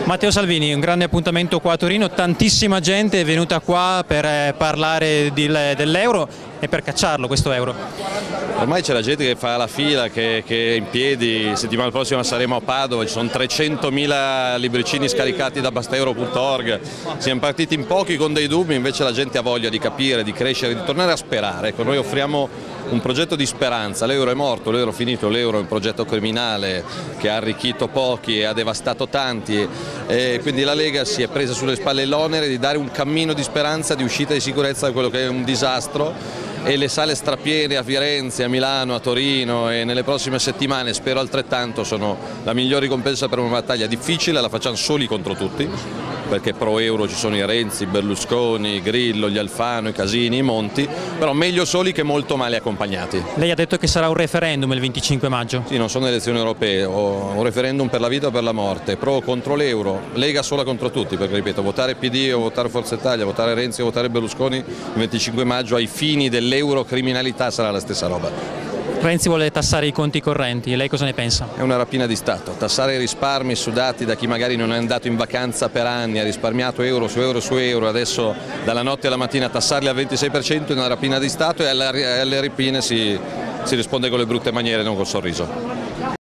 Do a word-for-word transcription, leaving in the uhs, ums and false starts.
Matteo Salvini, un grande appuntamento qua a Torino, tantissima gente è venuta qua per parlare dell'euro e per cacciarlo questo euro. Ormai c'è la gente che fa la fila, che, che è in piedi. Settimana prossima saremo a Padova, ci sono trecentomila libricini scaricati da basteuro punto org. Siamo partiti in pochi con dei dubbi, invece la gente ha voglia di capire, di crescere, di tornare a sperare. Ecco, noi offriamo un progetto di speranza. L'euro è morto, l'euro è finito, l'euro è un progetto criminale che ha arricchito pochi e ha devastato tanti, e quindi la Lega si è presa sulle spalle l'onere di dare un cammino di speranza, di uscita di sicurezza da quello che è un disastro, e le sale strapiene a Firenze, a Milano, a Torino e nelle prossime settimane spero altrettanto sono la migliore ricompensa per una battaglia difficile. La facciamo soli contro tutti, perché pro euro ci sono i Renzi, i Berlusconi, i Grillo, gli Alfano, i Casini, i Monti, però meglio soli che molto male accompagnati. Lei ha detto che sarà un referendum il venticinque maggio. Sì, non sono elezioni europee, ho un referendum per la vita o per la morte, pro o contro l'euro, Lega sola contro tutti, perché ripeto, votare P D o votare Forza Italia, votare Renzi o votare Berlusconi il venticinque maggio ai fini dell'eurocriminalità sarà la stessa roba. Renzi vuole tassare i conti correnti, lei cosa ne pensa? È una rapina di Stato, tassare i risparmi sudati da chi magari non è andato in vacanza per anni, ha risparmiato euro su euro su euro, adesso dalla notte alla mattina tassarli al ventisei per cento è una rapina di Stato, e alle, alle rapine si, si risponde con le brutte maniere, non col sorriso.